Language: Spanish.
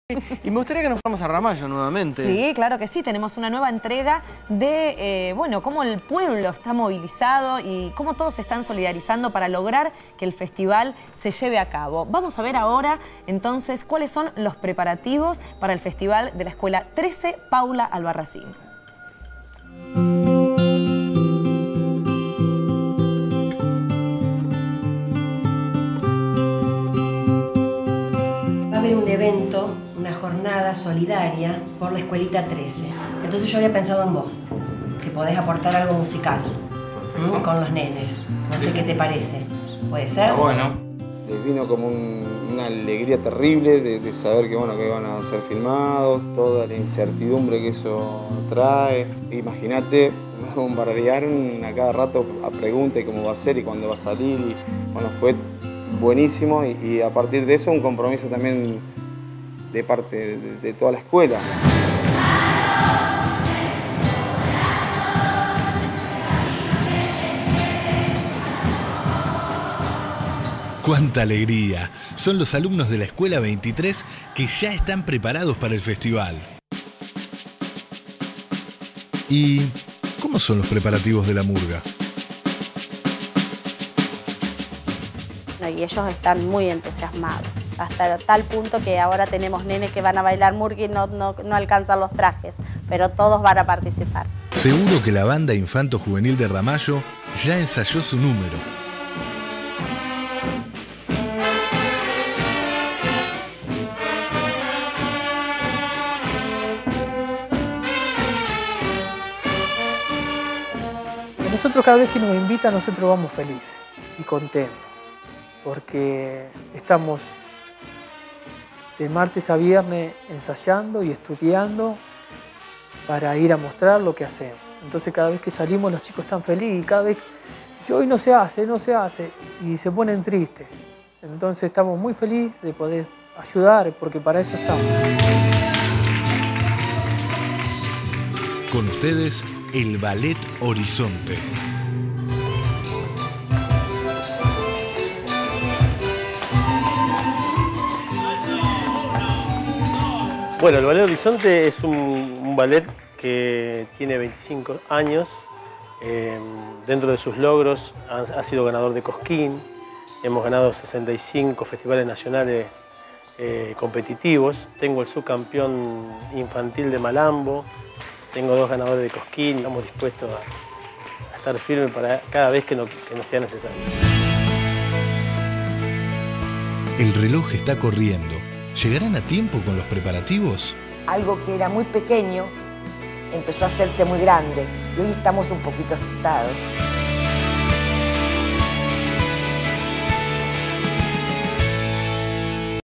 Y me gustaría que nos fuéramos a Ramallo nuevamente. Sí, claro que sí. Tenemos una nueva entrega de, bueno, cómo el pueblo está movilizado y cómo todos se están solidarizando para lograr que el festival se lleve a cabo. Vamos a ver ahora, entonces, cuáles son los preparativos para el festival de la Escuela 13 Paula Albarracín. Va a haber un evento, una jornada solidaria por la Escuelita 13. Entonces yo había pensado en vos, que podés aportar algo musical con los nenes. No sé qué te parece. ¿Puede ser? Bueno. Vino como una alegría terrible de saber que, bueno, que iban a ser filmados, toda la incertidumbre que eso trae. Imagínate, me bombardearon a cada rato a preguntas de cómo va a ser y cuándo va a salir. Y, bueno, fue buenísimo y a partir de eso un compromiso también de parte de toda la escuela. ¡Cuánta alegría! Son los alumnos de la Escuela 23 que ya están preparados para el festival. ¿Y cómo son los preparativos de la murga? Y ellos están muy entusiasmados, hasta tal punto que ahora tenemos nenes que van a bailar murga y no alcanzan los trajes, pero todos van a participar. Seguro que la banda Infanto Juvenil de Ramallo ya ensayó su número. Nosotros cada vez que nos invitan, nosotros vamos felices y contentos, porque estamos de martes a viernes ensayando y estudiando para ir a mostrar lo que hacemos. Entonces cada vez que salimos los chicos están felices y cada vez que hoy no se hace, y se ponen tristes. Entonces estamos muy felices de poder ayudar, porque para eso estamos. Con ustedes, el Ballet Horizonte. Bueno, el Ballet Horizonte es un ballet que tiene 25 años. Dentro de sus logros ha sido ganador de Cosquín. Hemos ganado 65 festivales nacionales competitivos. Tengo el subcampeón infantil de Malambo. Tengo 2 ganadores de Cosquín. Estamos dispuestos a estar firmes para cada vez que nos sea necesario. El reloj está corriendo. ¿Llegarán a tiempo con los preparativos? Algo que era muy pequeño empezó a hacerse muy grande y hoy estamos un poquito asustados.